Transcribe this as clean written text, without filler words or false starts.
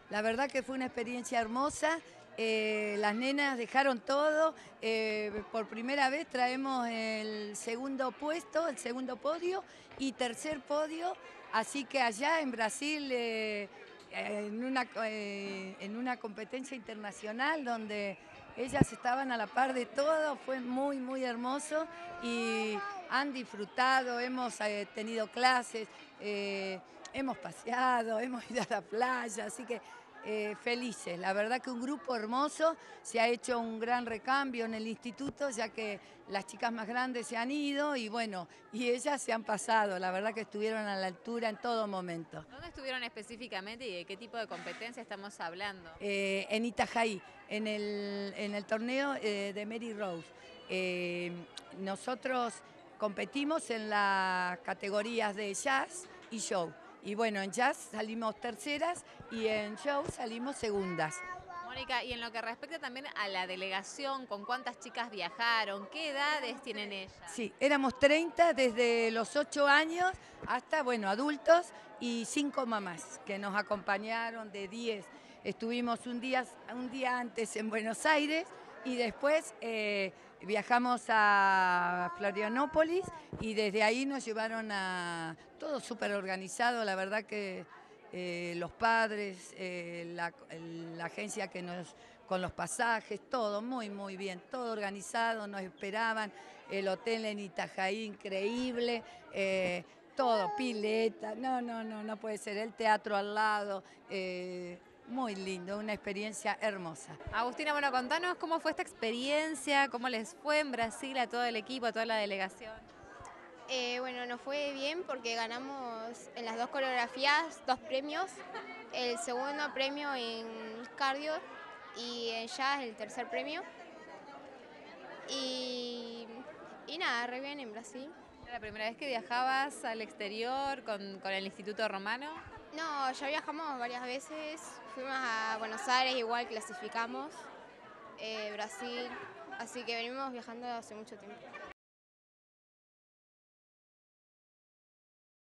La verdad que fue una experiencia hermosa. Las nenas dejaron todo. Por primera vez traemos el segundo puesto, el segundo podio y tercer podio. Así que allá en Brasil, en una competencia internacional donde ellas estaban a la par de todo, fue muy, muy hermoso y han disfrutado, hemos tenido clases. Hemos paseado, hemos ido a la playa, así que felices. La verdad que un grupo hermoso, se ha hecho un gran recambio en el instituto, ya que las chicas más grandes se han ido y bueno, y ellas se han pasado, la verdad que estuvieron a la altura en todo momento. ¿Dónde estuvieron específicamente y de qué tipo de competencia estamos hablando? En Itajaí, en el torneo de Mary Rose. Eh, Nosotros competimos en las categorías de jazz y show. Y bueno, en jazz salimos terceras y en show salimos segundas. Mónica, y en lo que respecta también a la delegación, ¿con cuántas chicas viajaron? ¿Qué edades tienen ellas? Sí, éramos 30 desde los 8 años hasta, bueno, adultos y 5 mamás que nos acompañaron de 10. Estuvimos un día antes en Buenos Aires y después viajamos a Florianópolis y desde ahí nos llevaron a todo súper organizado, la verdad que los padres, la agencia que nos con los pasajes, todo muy, muy bien, todo organizado, nos esperaban, el hotel en Itajaí increíble, todo, pileta, no puede ser, el teatro al lado, muy lindo, una experiencia hermosa. Agustina, bueno, contanos cómo fue esta experiencia, cómo les fue en Brasil a todo el equipo, a toda la delegación. Bueno, nos fue bien porque ganamos en las dos coreografías 2 premios. El segundo premio en cardio y en jazz el tercer premio. Y, y nada, re bien en Brasil. ¿Era la primera vez que viajabas al exterior con el Instituto Romano? No, ya viajamos varias veces. Fuimos a Buenos Aires, igual clasificamos. Brasil. Así que venimos viajando hace mucho tiempo.